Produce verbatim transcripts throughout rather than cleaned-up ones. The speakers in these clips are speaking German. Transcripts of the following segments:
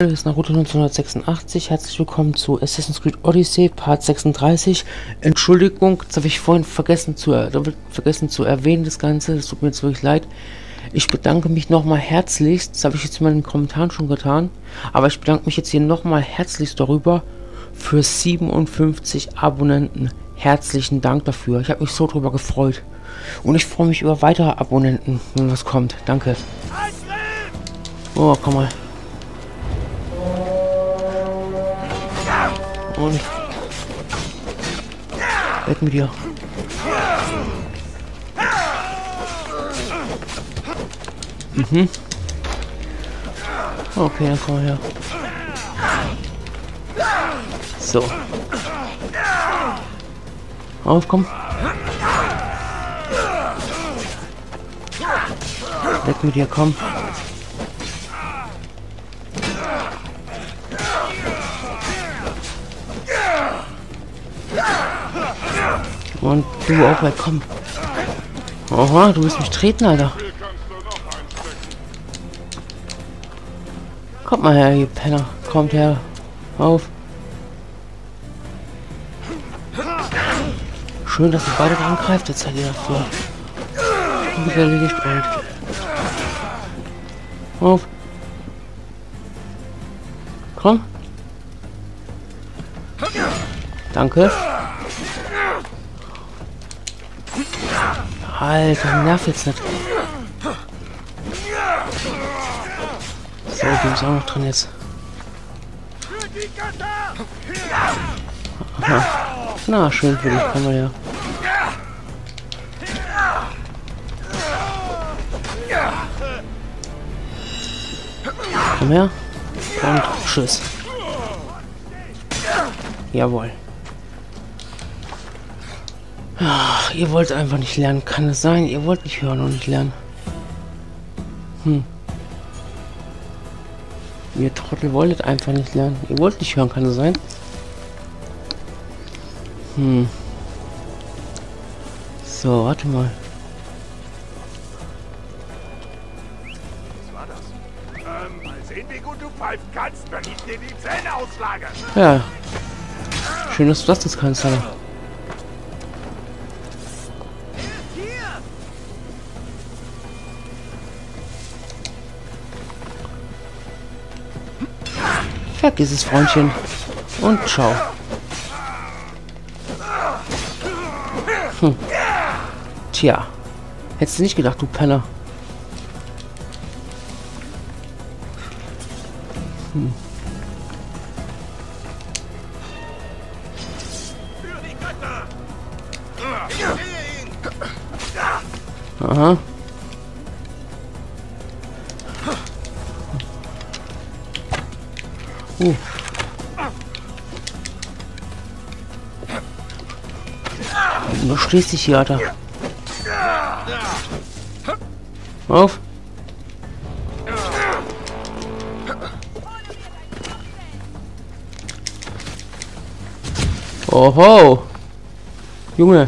Hier ist Naruto neunzehnhundertsechsundachtzig. Herzlich willkommen zu Assassin's Creed Odyssey Part sechsunddreißig. Entschuldigung, das habe ich vorhin vergessen zu, er vergessen zu erwähnen, das Ganze. Das tut mir jetzt wirklich leid. Ich bedanke mich nochmal herzlichst, das habe ich jetzt in meinen Kommentaren schon getan, aber ich bedanke mich jetzt hier nochmal herzlichst darüber für siebenundfünfzig Abonnenten. Herzlichen Dank dafür. Ich habe mich so drüber gefreut. Und ich freue mich über weitere Abonnenten, wenn was kommt. Danke. Oh, komm mal. Und weg mit dir. Mhm. Okay, dann komm mal her. So. Auf, komm. Weg mit dir, komm. Und du auch mal, komm. Oha, du willst mich treten, Alter. Kommt mal her, ihr Penner. Kommt her. Auf. Schön, dass ihr beide angreift. Jetzt seid ihr dafür. Und erledigt euch. Auf. Komm. Danke. Alter, nerv jetzt nicht. So, die ist auch noch drin jetzt. Aha. Na, schön für dich, kann man ja. Komm her. Und tschüss. Jawohl. Ach, ihr wollt einfach nicht lernen. Kann es sein? Ihr wollt nicht hören und nicht lernen. Hm. Ihr Trottel wolltet einfach nicht lernen. Ihr wollt nicht hören, kann es sein? Hm. So, warte mal. Was war das? Ähm, mal sehen, wie gut du pfeifen kannst, wenn ich dir die Zähne ausschlage. Ja. Schön, dass du das jetzt kannst, Alter. Vergiss es, Freundchen. Und ciao. Hm. Tja. Hättest du nicht gedacht, du Penner. Hm. Aha. Uh. Du stehst dich hier, Alter. Auf. Oho. Junge.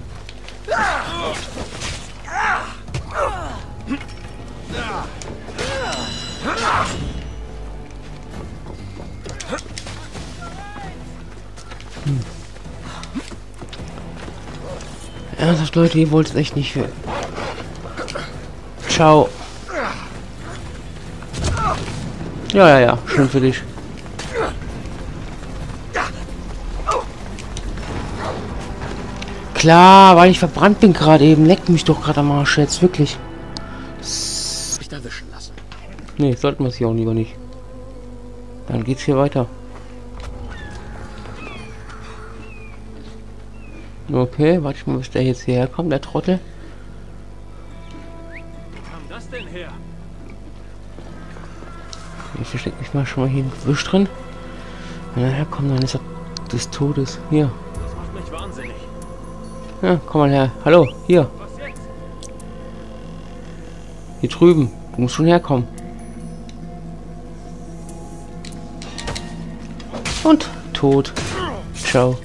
Hm. Ernsthaft, Leute, ihr wollt es echt nicht. Ciao. Ja, ja, ja. Schön für dich. Klar, weil ich verbrannt bin gerade eben. Leckt mich doch gerade am Arsch jetzt. Wirklich. Mich erwischen lassen. Nee, sollten wir es hier auch lieber nicht. Dann geht's hier weiter. Okay, warte ich mal, bis der jetzt hierher kommt, der Trottel. Wie kam das denn her? Ich verstecke mich mal schon mal hier im Gebüsch drin. Wenn er herkommt, dann ist er des Todes. Hier. Das macht mich wahnsinnig. Ja, komm mal her. Hallo, hier. Was jetzt? Hier drüben. Du musst schon herkommen. Und tot. Ciao.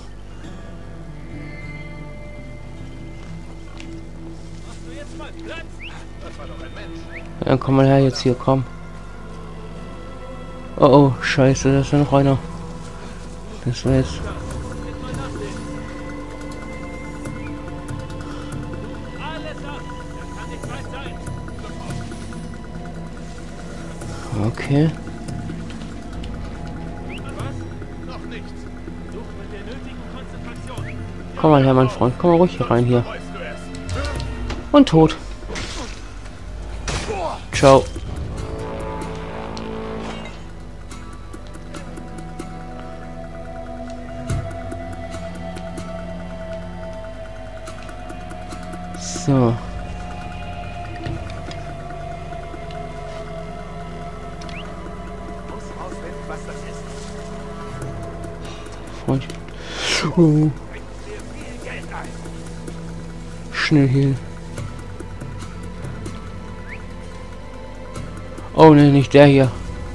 Platz! Dann komm mal her jetzt hier, komm. Oh oh, scheiße, da ist ja noch einer. Das war jetzt... Okay. Komm mal her, mein Freund. Komm mal ruhig hier rein hier. Und tot. Ciao. So. Freund. Oh. Schnell hier. Oh ne, nicht der hier.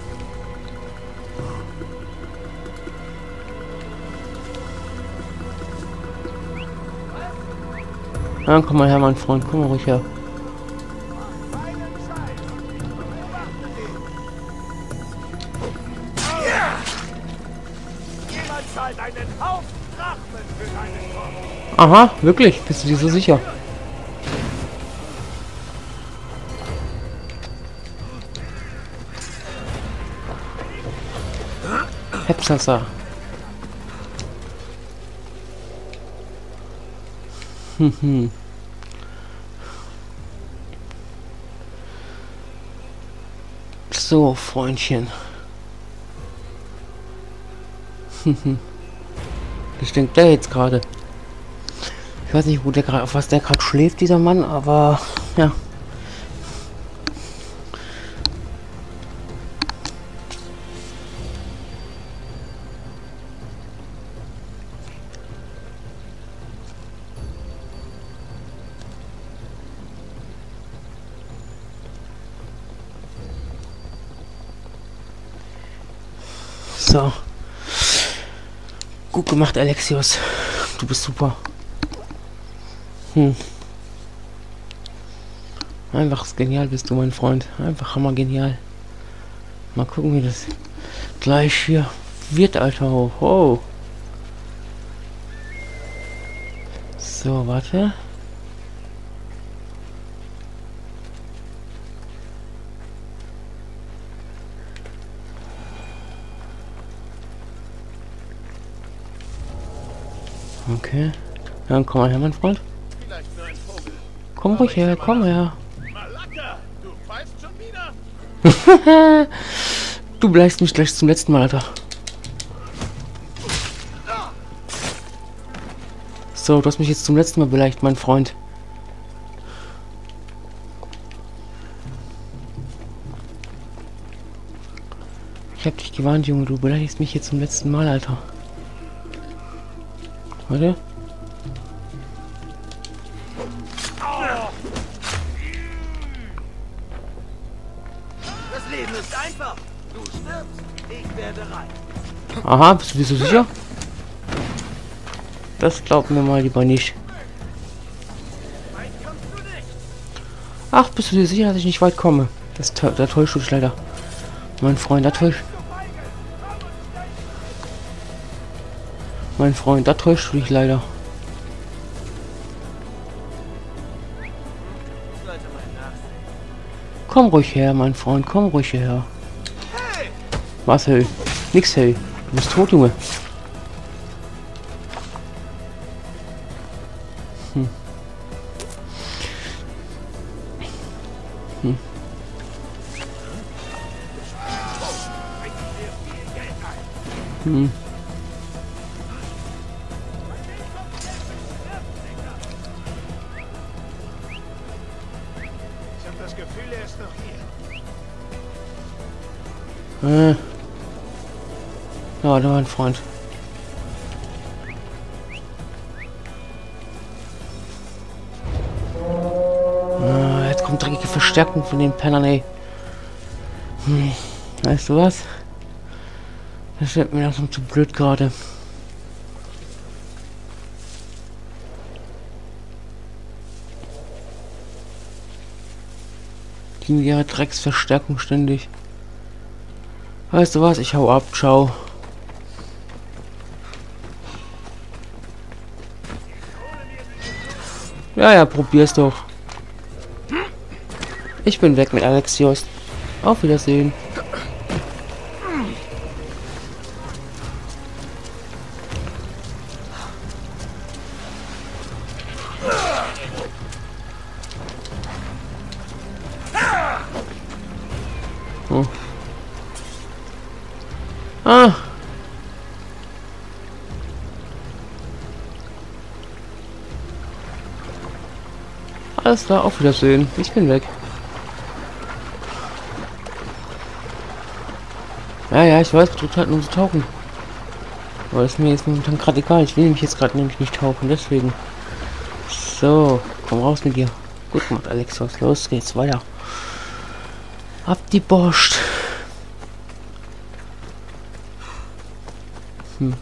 Ja, komm mal her, mein Freund. Komm mal ruhig her. Aha, wirklich? Bist du dir so sicher? Hepsasa. Hm, hm. So, Freundchen. Was denkt der jetzt gerade? Ich weiß nicht, wo der gerade, auf was der gerade schläft, dieser Mann, aber ja. So. Gut gemacht, Alexios. Du bist super. Hm. Einfach genial bist du, mein Freund. Einfach hammer genial. Mal gucken, wie das gleich hier wird, Alter. Oh. So, warte. Okay. Dann komm mal her, mein Freund. Komm ruhig her, komm her. Du bleibst mich gleich zum letzten Mal, Alter. So, du hast mich jetzt zum letzten Mal beleidigt, mein Freund. Ich hab dich gewarnt, Junge, du beleidigst mich jetzt zum letzten Mal, Alter. Warte. Das Leben ist einfach. Du stirbst, ich werde reich. Aha, bist du dir so sicher? Das glaubt mir mal lieber nicht. Ach, bist du dir sicher, dass ich nicht weit komme? Das, da täuscht du dich leider. Mein Freund, da täuscht... Mein Freund, da täuscht du dich leider. Komm ruhig her, mein Freund, komm ruhig her. Was, hey? Nix, hey. Du bist tot, Junge. Hm. Hm. Hm. Ich habe das Gefühl, er ist noch hier. Äh. Ja, da war ein Freund. Ah, jetzt kommt dreckige Verstärkung von den Pennern, ey. Hm. Weißt du was? Das wird mir langsam zu blöd gerade. Die mit ihrer Drecksverstärkung ständig. Weißt du was? Ich hau ab. Ciao. Ja, ja, probier's doch. Ich bin weg mit Alexios. Auf Wiedersehen. Oh. Ah. Alles klar, auf Wiedersehen. Ich bin weg. Ja, ja, ich weiß, drückt halt nur zu tauchen. Aber das ist mir jetzt momentan gerade egal. Ich will nämlich jetzt gerade nämlich nicht tauchen, deswegen. So, komm raus mit dir. Gut gemacht, Alexios. Los geht's weiter. Ab die Borscht. Hm.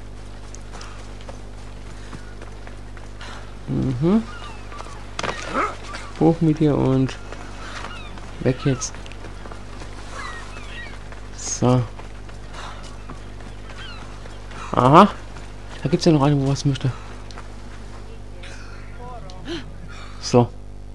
Mhm. Hoch mit dir und weg jetzt. So. Aha. Da gibt's ja noch eine, wo was möchte. So.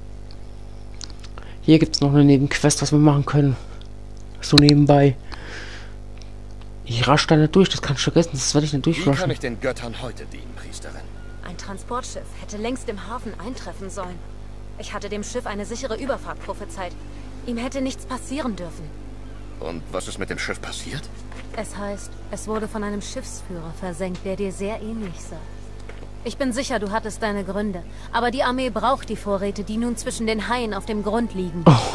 Hier gibt's noch eine Nebenquest, was wir machen können. So nebenbei. Ich rasch da nicht durch, das kann ich vergessen, das werde ich nicht Wie durchraschen. kann ich den Göttern heute dienen, Priesterin? Ein Transportschiff hätte längst im Hafen eintreffen sollen. Ich hatte dem Schiff eine sichere Überfahrt prophezeit. Ihm hätte nichts passieren dürfen. Und was ist mit dem Schiff passiert? Es heißt, es wurde von einem Schiffsführer versenkt, der dir sehr ähnlich sah. Ich bin sicher, du hattest deine Gründe. Aber die Armee braucht die Vorräte, die nun zwischen den Haien auf dem Grund liegen. Oh.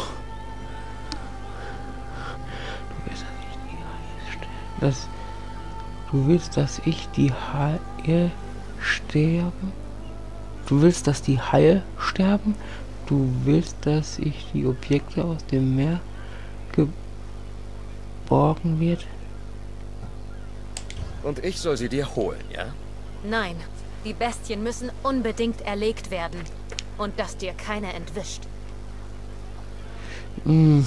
Das, du willst, dass ich die Haie sterben? Du willst, dass die Haie sterben? Du willst, dass ich die Objekte aus dem Meer geborgen wird? Und ich soll sie dir holen, ja? Nein, die Bestien müssen unbedingt erlegt werden. Und dass dir keiner entwischt. Mm.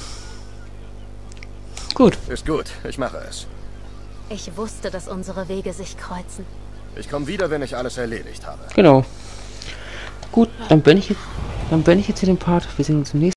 Gut. Ist gut, ich mache es. Ich wusste, dass unsere Wege sich kreuzen. Ich komme wieder, wenn ich alles erledigt habe. Genau. Gut, dann bin ich jetzt, dann bin ich jetzt hier den Part. Wir sehen uns im nächsten